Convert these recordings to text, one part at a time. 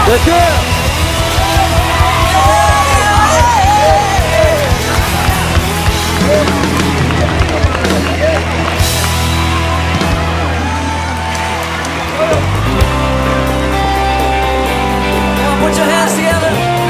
That's it. Put your hands together.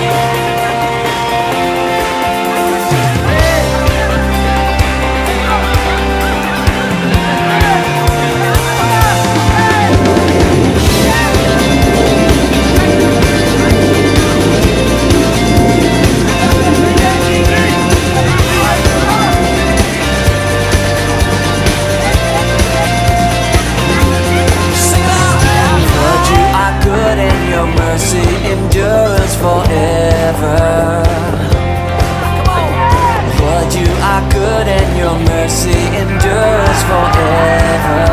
Mercy endures forever. Lord, you are good and your mercy endures forever.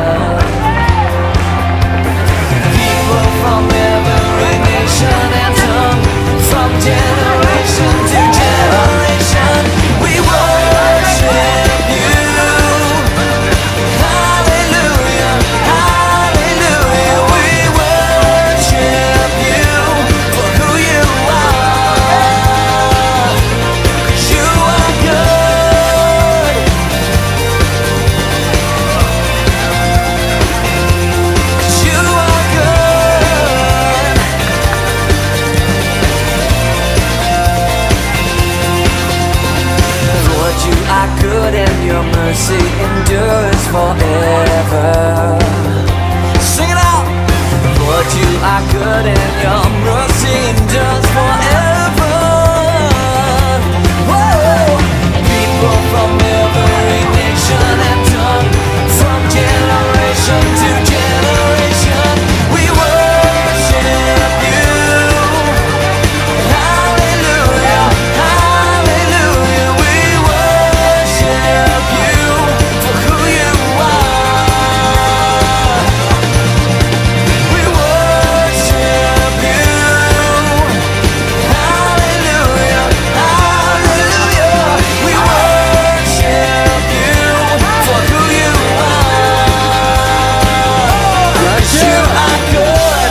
People from every nation and tongue, from generation to generation, we worship you. Hallelujah, hallelujah, we worship you. Good and your mercy endures forever. Sing it out! Lord, you are good and your mercy endures forever. Whoa! People from every nation and tongue, from generation to generation, we worship you. Hallelujah, hallelujah, we worship you for who you are. We worship you. Hallelujah, hallelujah, we worship you for who you are. 'Cause you are good.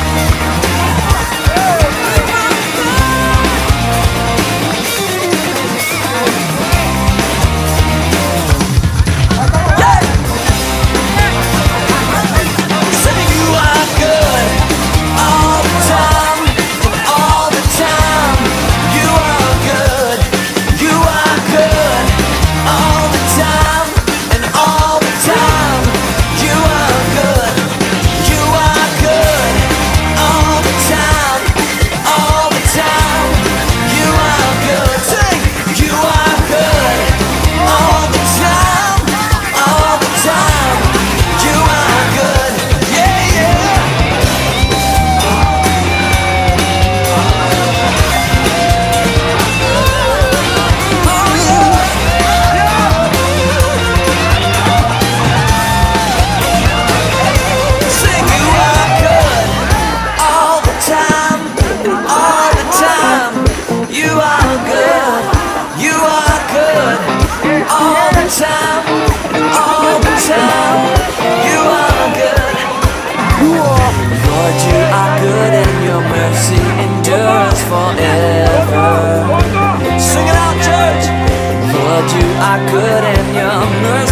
Lord, you are good and your mercy endures forever. Sing it out, church. Lord, you are good and your mercy